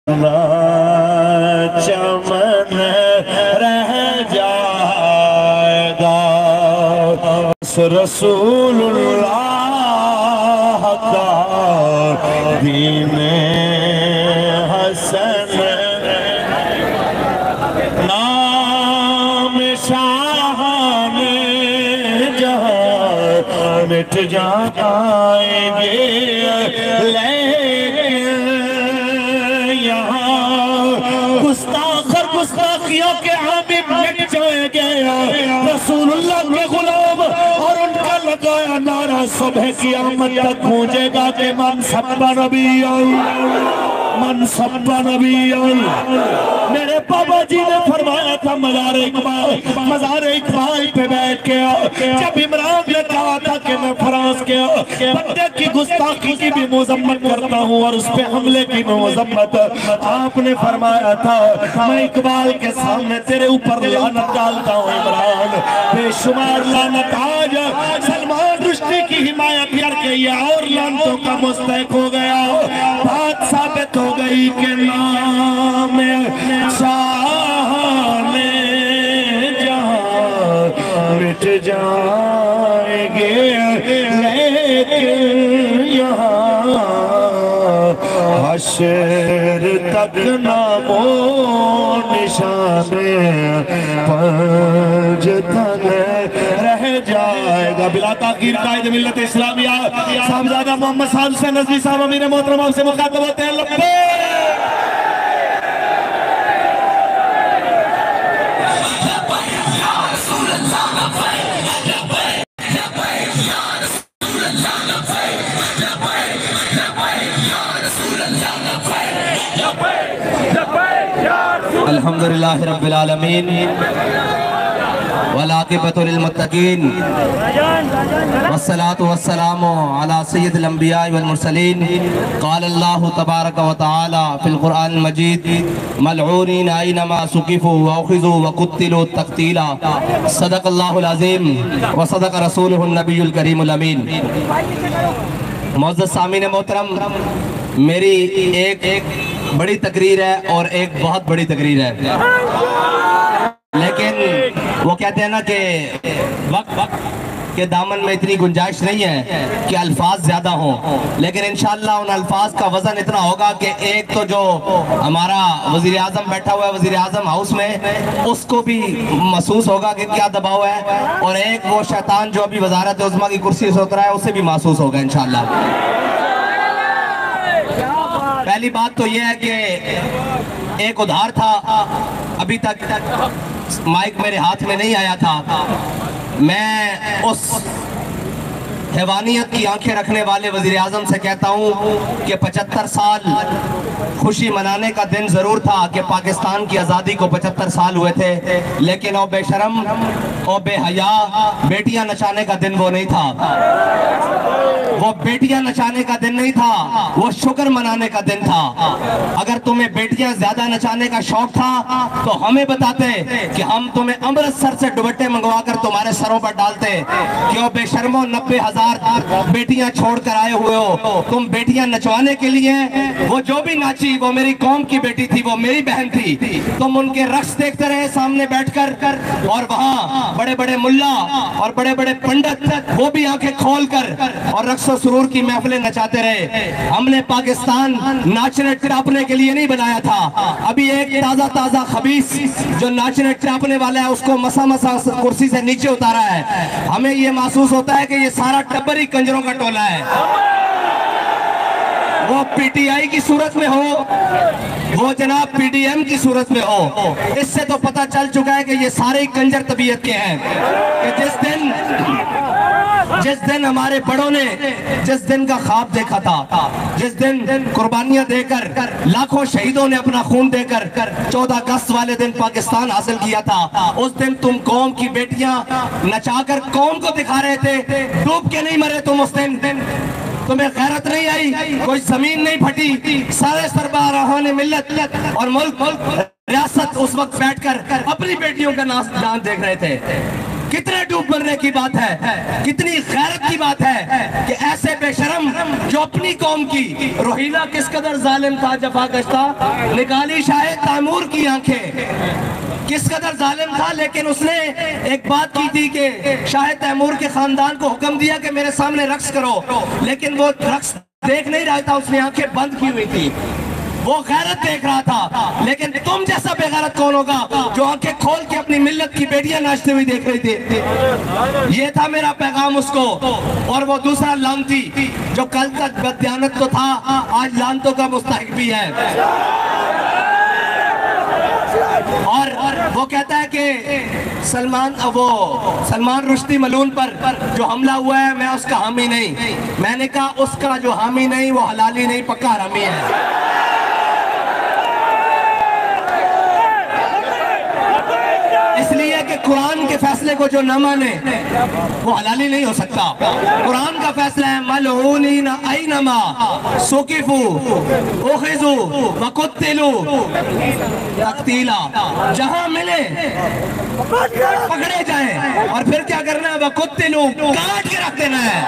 چمن رہ جائے گا رسول اللہ کا دین حسن نام شاہان جہاں مٹ جائیں گے گستاخیوں کے عامل مٹ جائیں گے رسول اللہ کے غلام اور ان کا لگایا نعرہ صبح قیامت تک گونجے گا کہ من سب نبی من سب نبی میرے بابا جی نے فرمایا تھا مزار اقبال پہ بیٹھ کے جب عمران نے کہا تھا کہ میں فرانس کے بندے کی گستاخی کی بھی مذمت کرتا ہوں اور اس پہ حملے کی بھی مذمت آپ نے فرمایا تھا میں اقبال کے سامنے تیرے اوپر لعنت ڈالتا ہوں عمران بے شمار لعنت آج سلمان رشدی کی حمایت کر کے یہ اور لعنتوں کا مستحق ہو گیا بات ثابت ہو گئی کہ نام شاہان جہاں مٹ جائیں گے لیکن یہاں حشر تک نام و نشان پنج تن رہ جائے گا بلا تاخیر قائد ملت اسلامیہ صاحبزادہ محمد صاحب سے نظری صاحب امیر محترم آپ سے مخاطب ہوتے ہیں لبیک الحمدللہ رب العالمین والعاقبۃ للمتقین والصلاة والسلام علی سید الانبیاء والمرسلین قال اللہ تبارک و تعالی فی القرآن المجید ملعونین اینما ثقفوا واخذوا وقتلوا تقتیلا صدق اللہ العظیم وصدق رسولہ النبی الکریم الامین معزز سامعین محترم میری ایک بڑی تقریر ہے اور ایک بہت بڑی تقریر ہے لیکن وہ کہتے ہیں نا کہ وقت کے دامن میں اتنی گنجائش نہیں ہے کہ الفاظ زیادہ ہوں لیکن انشاءاللہ ان الفاظ کا وزن اتنا ہوگا کہ ایک تو جو ہمارا وزیر اعظم بیٹھا ہوا ہے وزیر اعظم ہاؤس میں اس کو بھی محسوس ہوگا کہ کیا دباؤ ہے اور ایک وہ شیطان جو ابھی وزارت عظمیٰ کی کرسی سے اترا ہے اسے بھی محسوس ہوگا انشاءاللہ پہلی بات تو یہ ہے کہ ایک ادھار تھا ابھی تک مائک میرے ہاتھ میں نہیں آیا تھا میں اس حیوانیت کی آنکھیں رکھنے والے وزیر اعظم سے کہتا ہوں کہ 75 سال خوشی منانے کا دن ضرور تھا کہ پاکستان کی آزادی کو 75 سال ہوئے تھے لیکن او بے شرم او بے حیا بیٹیاں نچانے کا دن وہ نہیں تھا وہ بیٹیاں نچانے کا دن نہیں تھا وہ شکر منانے کا دن تھا اگر تمہیں بیٹیاں زیادہ نچانے کا شوق تھا تو ہمیں بتاتے کہ ہم تمہیں امرتسر سے دوپٹے منگوا کر تمہارے سروں پر ڈالتے کہ او بے شرمو 90,000 بیٹیاں چھوڑ کر آئے ہوئے ہو تم بیٹیاں نچوانے کے لیے وہ جو بھی ناچی وہ میری قوم کی بیٹی تھی وہ میری بہن تھی تم ان کے رقص دیکھتے رہے سامنے بیٹھ کر اور وہاں بڑے بڑے ملا اور بڑے بڑے پنڈت وہ بھی آنکھیں کھول کر اور رقص و سرور کی محفلیں نچاتے رہے ہم نے پاکستان ناچنے ٹراپنے کے لیے نہیں بنایا تھا ابھی ایک تازہ خبیث جو ناچنے ٹراپنے والا ہے اس کو مسا کرسی سے نیچے اتارا ہے ہمیں یہ محسوس ہوتا ہے کہ یہ سارا ٹبری کنجروں کا ٹولہ ہے وہ پی ٹی آئی کی صورت میں ہو وہ جناب پی ڈی ایم کی صورت میں ہو اس سے تو پتہ چل چکا ہے کہ یہ سارے کنجر طبیعت کے ہیں کہ جس دن ہمارے بڑوں نے جس دن کا خواب دیکھا تھا جس دن قربانیاں دے کر لاکھوں شہیدوں نے اپنا خون دے کر 14 اگست والے دن پاکستان حاصل کیا تھا اس دن تم قوم کی بیٹیاں نچا کر قوم کو دکھا رہے تھے ڈوب کے نہیں مرے تم اس دن تمہیں غیرت نہیں آئی کوئی زمین نہیں پھٹی سارے سربراہان ملت اور ملک ریاست اس وقت بیٹھ کر اپنی بیٹیوں کا ناچ دیکھ رہے تھے कितने डूब मरने की बात है, कितनी गैरत की बात है कि ऐसे बेशरम जो अपनी कौम की, रोहिला किस कदर जालिम था, जफाकश था, निकाली शाह तैमूर की आंखें, किस कदर जालिम था, लेकिन उसने एक बात की थी कि शाह तैमूर के खानदान को हुक्म दिया कि मेरे सामने रक्स करो, लेकिन वो रक्स देख नहीं रहा था, उसने आंखें बंद की हुई थी, वो गैरत देख रहा था। लेकिन तुम जैसा बेगैरत कौन होगा जो आंखें खोल के अपनी मिल्लत की बेटियां नाचते हुए देख रही थी। ये था मेरा पैगाम उसको। और वो दूसरा लानती जो कल तक बददियानत तो था, आज लानतों का मुस्तहिक भी है। और वो कहता है कि सलमान रुश्दी मलून पर जो हमला हुआ है, मैं उसका हामी नहीं। मैंने कहा उसका जो हामी नहीं वो हलाली नहीं, पक्का हरामी है। इसलिए कि कुरान के फैसले को जो न माने वो हलाली नहीं हो सकता। कुरान का फैसला है मलऊनीन ऐनमा सुकिफू उखिजू वकुत्तिलू तक़तीला, जहां मिले पकड़े जाएं और फिर क्या करना है, वकुत्तिलू काट के रख देना है।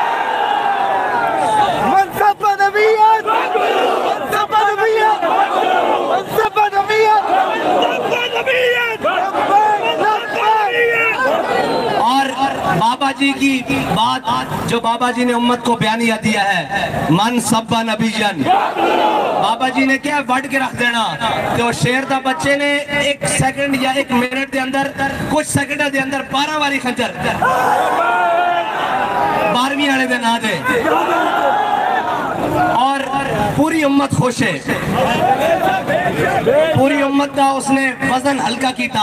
बाबा जी की बात जो बाबा जी ने उम्मत को बयानिया दिया है, मन सब्बा नबीजन, बाबा जी ने क्या वर्ड के रख देना कि वो शेर दा बच्चे ने 1 सेकंड या 1 मिनट के अंदर, कुछ सेकंड के अंदर 12 बारी खंजर 12वीं वाले दिन आ दे और पूरी उम्मत खुश है। पूरी उम्मत का उसने वजन हल्का किया।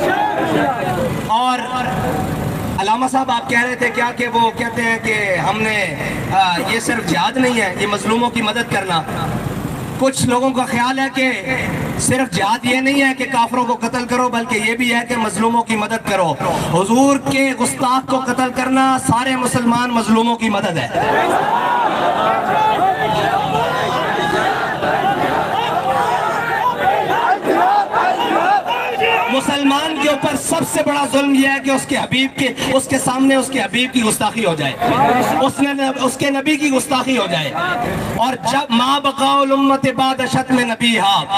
और अलामा साहब आप कह रहे थे क्या कि वो कहते हैं कि हमने ये सिर्फ जिहाद नहीं है, ये मजलूमों की मदद करना। कुछ लोगों का ख्याल है कि सिर्फ जिहाद ये नहीं है कि काफरों को कत्ल करो, बल्कि ये भी है कि मजलूमों की मदद करो। हुजूर के गुस्ताख को कत्ल करना सारे मुसलमान मजलूमों की मदद है। मुसलमान के ऊपर सबसे बड़ा जुल्म यह है कि उसके सामने उसके हबीब की गुस्ताखी हो जाए, उसके नबी की गुस्ताखी हो जाए। और जब माँ बकाउल उम्मत बाद शत्म नबी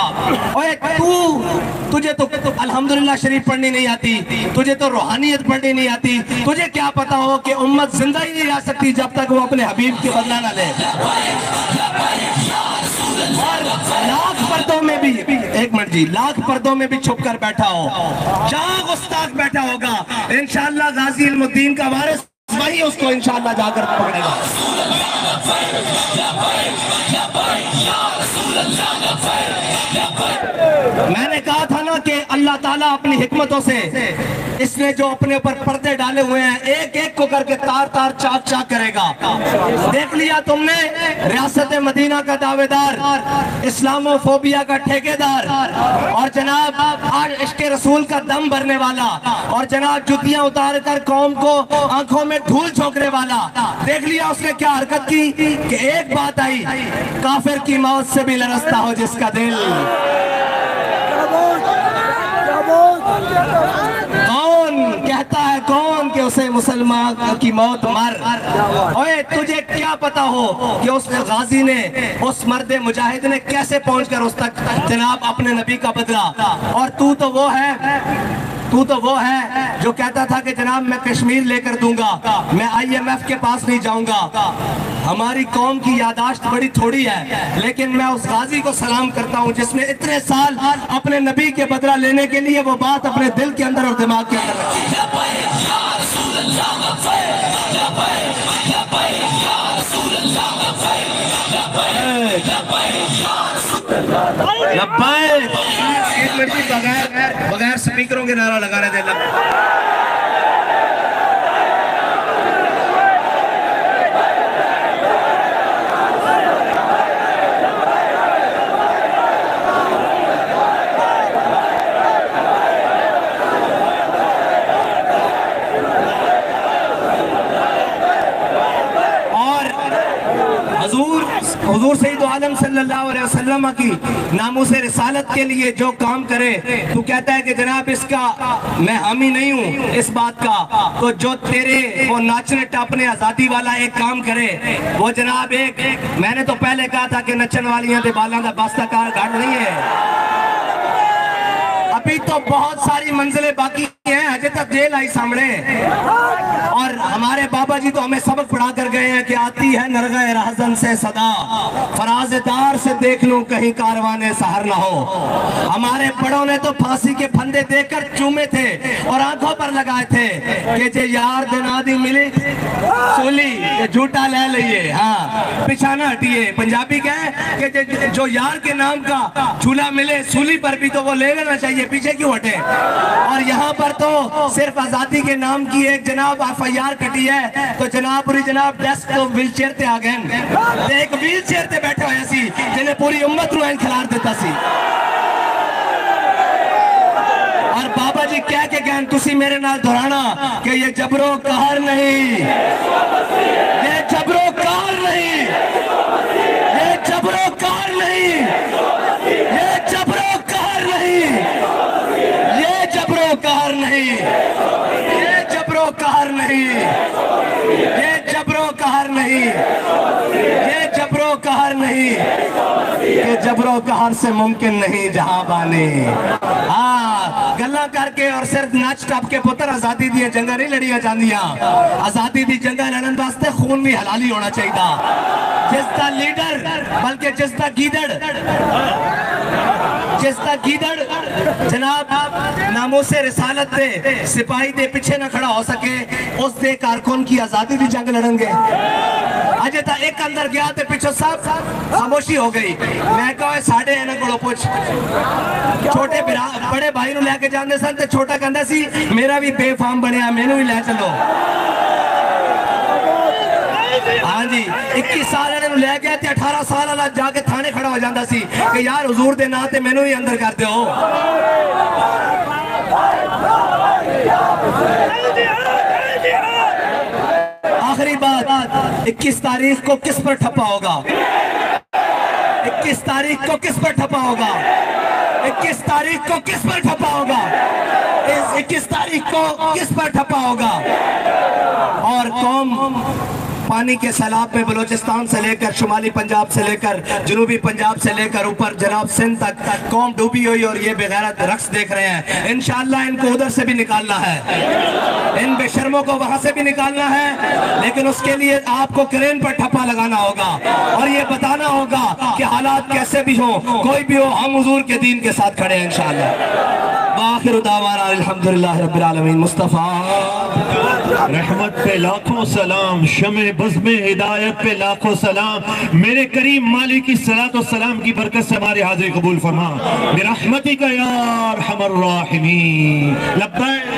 तुझे तो अल्हम्दुलिल्लाह शरीफ पढ़नी नहीं आती, तुझे तो रूहानियत पढ़नी नहीं आती, तुझे क्या पता हो कि उम्मत जिंदा ही नहीं रह सकती जब तक वो अपने हबीब के बदला न ले। लाख पर्दों में भी, एक मिनट जी, लाख पर्दों में भी छुप कर बैठा हो, जहां गुस्ताख बैठा होगा, इंशाअल्लाह गाजी इल्मुद्दीन का वारिस वही उसको इंशाअल्लाह जाकर पकड़ेगा। मैंने कहा था ना कि अल्लाह ताला अपनी हिकमतों से इसने जो अपने ऊपर पर्दे डाले हुए हैं, एक एक को करके तार तार चाक चाक करेगा। देख लिया तुमने, रियासत मदीना का दावेदार, इस्लामोफोबिया का ठेकेदार, और जनाब आज इश्क़ रसूल का दम भरने वाला, और जनाब जुतियां उतार कर कौम को आंखों में धूल झोंकने वाला। देख लिया उसने क्या हरकत की कि एक बात आई, काफिर की मौत से भी लरसता हो जिसका दिल। कौन कहता है, कौन कि उसे मुसलमान की मौत मर। ओए तुझे क्या पता हो कि उस गाजी ने, उस मर्द मुजाहिद ने कैसे पहुंचकर उस तक जनाब अपने नबी का बदला। और तू तो वो है जो कहता था कि जनाब मैं कश्मीर लेकर दूंगा, मैं IMF के पास नहीं जाऊंगा। हमारी कौम की यादाश्त बड़ी थोड़ी है, लेकिन मैं उस गाजी को सलाम करता हूं जिसने इतने साल अपने नबी के बदला लेने के लिए वो बात अपने दिल के अंदर और दिमाग के अंदर रखी। एक मिनट बगैर स्पीकरों के नारा लगा रहे थे। हुजूर से ही दुआ عالم صلی اللہ علیہ وسلم کی ناموس رسالت کے لیے جو کام کرے، تو کہتا ہے کہ جناب اس کا میں حامی نہیں ہوں اس بات کا، تو جو تیرے وہ ناچنے ٹاپنے آزادی والا ایک کام کرے، وہ جناب ایک میں نے تو پہلے کہا تھا کہ نچن والیاں دے بالاں دا باستہ کار گھڑ نہیں ہے، ابھی تو بہت ساری منزلیں باقی ہیں، اجے تک جیل آئی سامنے، اور ہمارے بابا جی تو ہمیں سبق پڑھا کر گئے ہیں کہ آتی ہے نرغہ رہزن سے صدا، فراز دار سے دیکھ لوں کہیں کاروان سحر نہ ہو۔ ہمارے بڑوں نے تو پھانسی کے پھندے دیکھ کر چومے تھے اور آنکھوں پر لگائے تھے کہ جے یار دنا دی ملی سولی یہ جھوٹا لے لئیے، ہاں پچھانا ہٹیے۔ پنجابی کہے کہ جو یار کے نام کا جھولا ملے سولی پر بھی تو وہ لے لینا چاہیے، پیچھے کیوں ہٹے؟ اور یہاں پر تو صرف آزادی کے نام کی ایک جناب FIR کٹی ہے، تو جناب پوری جناب ڈیسک تو ویل چیئر تے آ گئے، ایک ویل چیئر تے بیٹھے ہوئے سی جنہیں پوری امت رو این کھلار دیتا سی، اور بابا جی کہہ کے گئے تسی میرے نال دہرانا کہ یہ جبر و قہر نہیں، یہ جبر و قہر نہیں، یہ جبر و قہر نہیں، یہ جبر و قہر نہیں، یہ جبر و قہر نہیں، یہ جبر و قہر نہیں، یہ جبر و قہر نہیں، یہ جبر و قہر نہیں، یہ جبر و قہر سے ممکن نہیں جہاں بانے۔ ہاں گلہ کر کے اور صرف ناچ ٹاپ کے پتر آزادی دی جنگہ نہیں لڑیا چاندیاں، آزادی دی جنگہ لڑن واسطے خون بھی حلالی ہونا چاہیے تھا۔ جس دا لیڈر بلکہ جس دا گیدڑ جناب ناموس رسالت دے سپاہی دے پیچھے نہ کھڑا ہو سکے، اس دے کارکن کی آزادی دی جنگ لڑن گے۔ اجے تا ایک اندر گیا تے پیچھو سب خاموشی ہو گئی، میں کہا ساڑھے ہیں نا کڑو پوچھ، چھوٹے بڑے بھائی نو لے کے جاندے سن تے چھوٹا کہندہ سی میرا بھی بے فام بنیا، میں نو ہی لے چلو۔ ہاں جی 21 سال انہوں نے لے گیا تے 18 سال اللہ جا کے تھانے کھڑا ہو جاندہ سی کہ یار حضور دے نا تے میں نو ہی اندر کر دے ہو۔ آخری بات 21 تاریخ کو کس پر ٹھپا ہوگا؟ 21 تاریخ کو کس پر ٹھپا ہوگا؟ 21 تاریخ کو کس پر ٹھپا ہوگا؟ 21 تاریخ کو کس پر ٹھپا ہوگا؟ اور قوم پانی کے سیلاب میں بلوچستان سے لے کر شمالی پنجاب سے لے کر جنوبی پنجاب سے لے کر اوپر جناب سندھ تک قوم ڈوبی ہوئی اور یہ بغیرت رقص دیکھ رہے ہیں۔ انشاءاللہ ان کو ادھر سے بھی نکالنا ہے، ان بے شرموں کو وہاں سے بھی نکالنا ہے، لیکن اس کے لیے آپ کو کرین پر ٹھپا لگانا ہوگا اور یہ بتانا ہوگا کہ حالات کیسے بھی ہوں، کوئی بھی ہو، ہم حضور کے دین کے ساتھ کھڑے ہیں انشاءاللہ۔ وآخر دعوانا الحمدللہ رب العالمین۔ مصطفیٰ رحمت پہ لاکھوں سلام، شمع بزم ہدایت پہ لاکھوں سلام، میرے کریم مالک کی صلاۃ و سلام کی برکت سے ہماری حاضری قبول فرما، برحمتک یا ارحم الراحمین۔ لبیک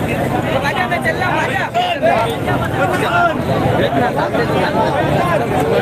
چل رہا